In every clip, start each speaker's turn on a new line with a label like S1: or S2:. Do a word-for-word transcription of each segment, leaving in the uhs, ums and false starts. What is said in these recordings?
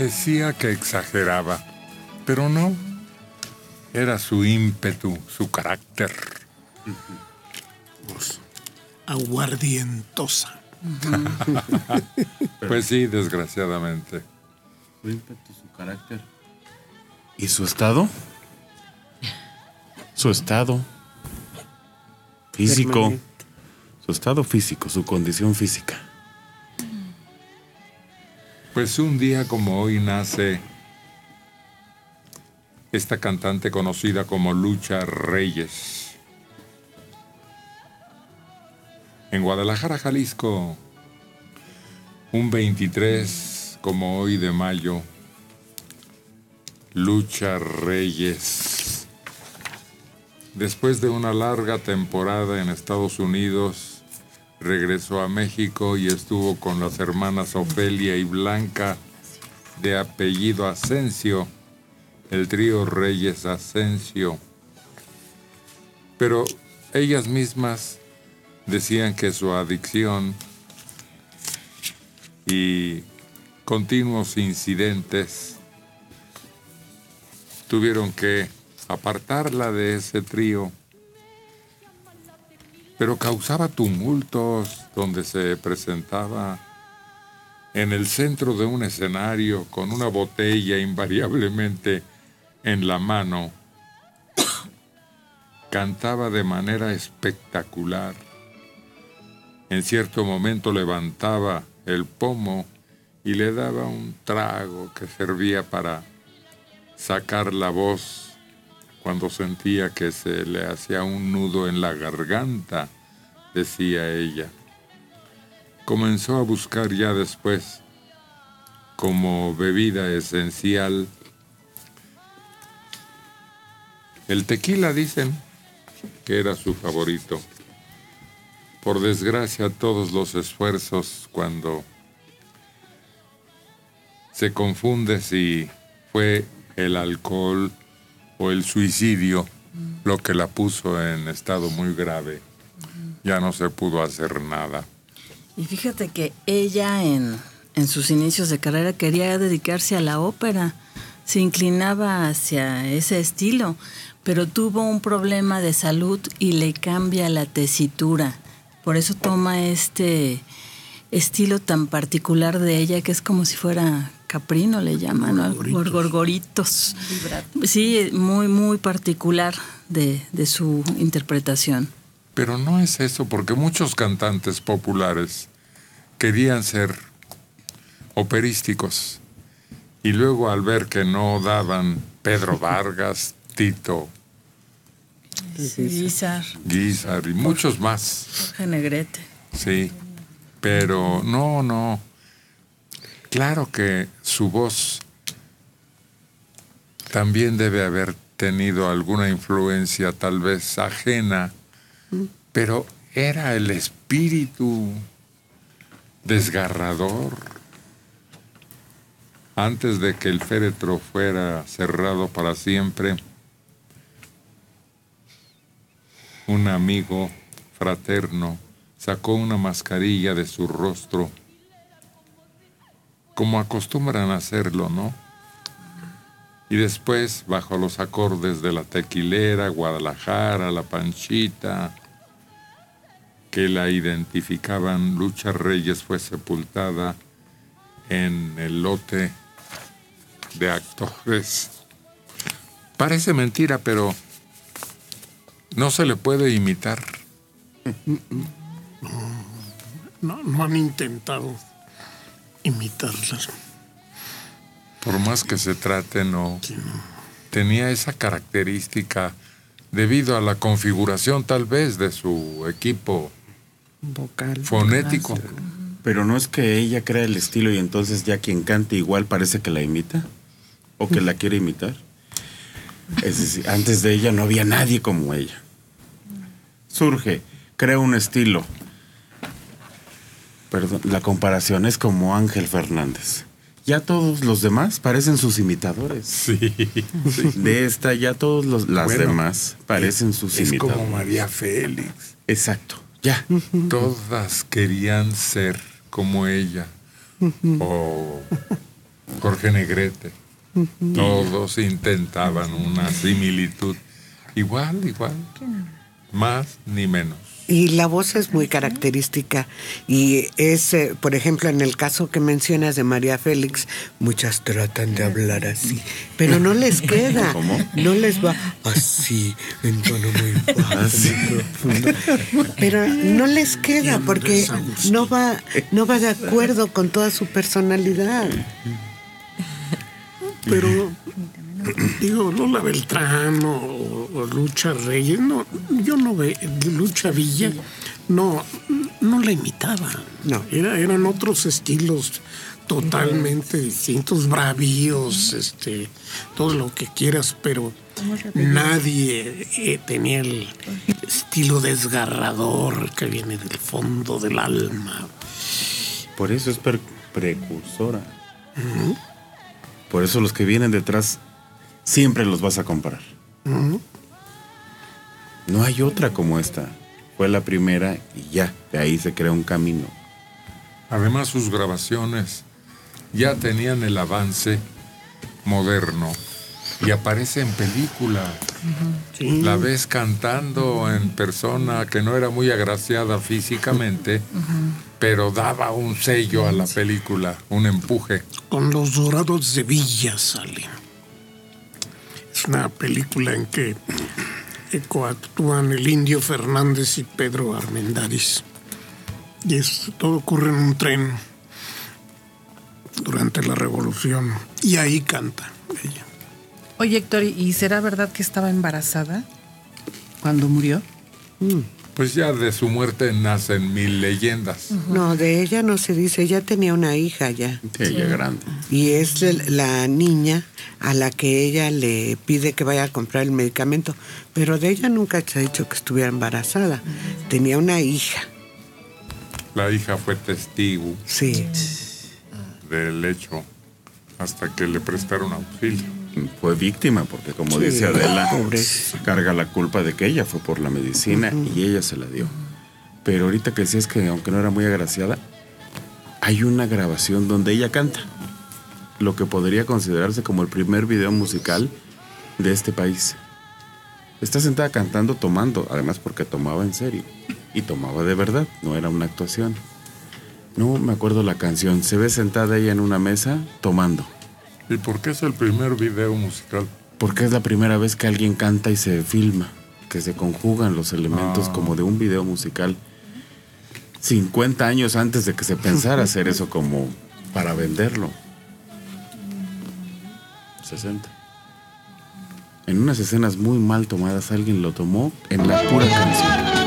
S1: Parecía que exageraba, pero no. Era su ímpetu, su carácter.
S2: Pues, aguardientosa.
S1: Pues sí, desgraciadamente.
S3: Su ímpetu, su carácter. ¿Y su estado? Su estado físico. Permanente. Su estado físico, su condición física.
S1: Pues un día como hoy nace esta cantante conocida como Lucha Reyes. En Guadalajara, Jalisco, un veintitrés como hoy de mayo, Lucha Reyes. Después de una larga temporada en Estados Unidos, regresó a México y estuvo con las hermanas Ofelia y Blanca, de apellido Asensio, el trío Reyes Asensio. Pero ellas mismas decían que su adicción y continuos incidentes tuvieron que apartarla de ese trío, pero causaba tumultos donde se presentaba en el centro de un escenario con una botella invariablemente en la mano. Cantaba de manera espectacular. En cierto momento levantaba el pomo y le daba un trago que servía para sacar la voz cuando sentía que se le hacía un nudo en la garganta, decía ella. Comenzó a buscar ya después, como bebida esencial, el tequila. Dicen que era su favorito. Por desgracia, todos los esfuerzos, cuando se confunde si fue el alcohol o el suicidio lo que la puso en estado muy grave, ya no se pudo hacer nada.
S4: Y fíjate que ella en, en sus inicios de carrera quería dedicarse a la ópera, se inclinaba hacia ese estilo, pero tuvo un problema de salud y le cambia la tesitura. Por eso toma este estilo tan particular de ella, que es como si fuera caprino, le llaman, ¿no? Gorgoritos. Gorgoritos. Sí, muy, muy particular de, de su interpretación.
S1: Pero no es eso, porque muchos cantantes populares querían ser operísticos y luego, al ver que no daban, Pedro Vargas, Tito
S4: Guízar,
S1: Guízar y muchos más.
S4: Jorge Negrete.
S1: Sí, pero no, no. Claro que su voz también debe haber tenido alguna influencia, tal vez ajena, pero era el espíritu desgarrador. Antes de que el féretro fuera cerrado para siempre, un amigo fraterno sacó una mascarilla de su rostro, como acostumbran a hacerlo, ¿no? Y después, bajo los acordes de la Tequilera, Guadalajara, La Panchita, que la identificaban, Lucha Reyes fue sepultada en el lote de actores. Parece mentira, pero no se le puede imitar.
S2: No, no, no han intentado imitarlas.
S1: Por más que se trate, no. Tenía esa característica debido a la configuración, tal vez, de su equipo
S5: vocal,
S1: fonético.
S5: vocal.
S3: Pero no es que ella crea el estilo y entonces ya quien cante igual parece que la imita o que la quiere imitar. Es decir, antes de ella no había nadie como ella. Surge, crea un estilo. Perdón, la comparación es como Ángel Fernández. Ya todos los demás parecen sus imitadores.
S1: Sí. sí.
S3: De esta ya todos los, las bueno, demás parecen sus
S1: es
S3: imitadores.
S1: Es como María Félix.
S3: Exacto, ya.
S1: Todas querían ser como ella. O Jorge Negrete. Uh-huh. Todos intentaban una similitud. Igual, igual. Más ni menos.
S5: Y la voz es muy característica y es, eh, por ejemplo, en el caso que mencionas de María Félix, muchas tratan de hablar así, pero no les queda.
S3: ¿Cómo?
S5: No les va así, en tono muy bajo, profundo. Pero no les queda porque no va, no va de acuerdo con toda su personalidad.
S2: Pero, digo, Lola Beltrán o, o Lucha Reyes, no, yo no veo, Lucha Villa, no, no la imitaba.
S5: No.
S2: Era, eran otros estilos totalmente distintos, bravíos, este, todo lo que quieras, pero nadie eh, tenía el estilo desgarrador que viene del fondo del alma.
S3: Por eso es per- precursora.
S2: Uh-huh.
S3: Por eso los que vienen detrás siempre los vas a comparar.
S2: Uh-huh.
S3: No hay otra como esta. Fue la primera y ya, de ahí se crea un camino.
S1: Además, sus grabaciones ya tenían el avance moderno y aparece en película. Uh-huh. Sí. La ves cantando en persona, que no era muy agraciada físicamente, uh-huh, pero daba un sello a la película, un empuje.
S2: Con Los Dorados de Villa sale. Es una película en que coactúan el Indio Fernández y Pedro Armendáriz. Y es, todo ocurre en un tren durante la Revolución. Y ahí canta ella.
S6: Oye, Héctor, ¿y será verdad que estaba embarazada cuando murió?
S1: Mm. Pues ya de su muerte nacen mil leyendas.
S5: Uh-huh. No, de ella no se dice. Ella tenía una hija ya.
S3: Sí, ella sí. Grande.
S5: Y es la niña a la que ella le pide que vaya a comprar el medicamento. Pero de ella nunca se ha dicho que estuviera embarazada. Uh-huh. Tenía una hija.
S1: La hija fue testigo.
S5: Sí.
S1: Del hecho hasta que le prestaron auxilio.
S3: Fue víctima porque, como sí, dice Adela, pobre, carga la culpa de que ella fue por la medicina, uh-huh, y ella se la dio. Pero ahorita que decías que aunque no era muy agraciada, hay una grabación donde ella canta lo que podría considerarse como el primer video musical de este país. Está sentada cantando, tomando, además porque tomaba en serio y tomaba de verdad, no era una actuación. No me acuerdo la canción. Se ve sentada ella en una mesa tomando.
S1: ¿Y por qué es el primer video musical?
S3: Porque es la primera vez que alguien canta y se filma, que se conjugan los elementos ah. como de un video musical. cincuenta años antes de que se pensara hacer eso como para venderlo. sesenta. En unas escenas muy mal tomadas, alguien lo tomó en la pura canción.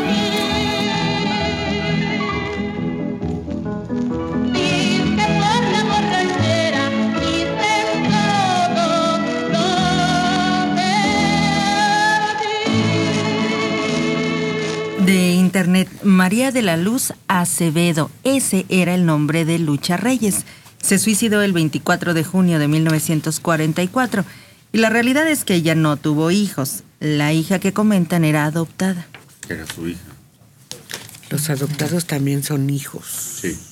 S7: De internet, María de la Luz Acevedo, ese era el nombre de Lucha Reyes. Se suicidó el veinticuatro de junio de mil novecientos cuarenta y cuatro y la realidad es que ella no tuvo hijos. La hija que comentan era adoptada.
S3: Era su hija.
S5: Los adoptados también son hijos.
S3: Sí.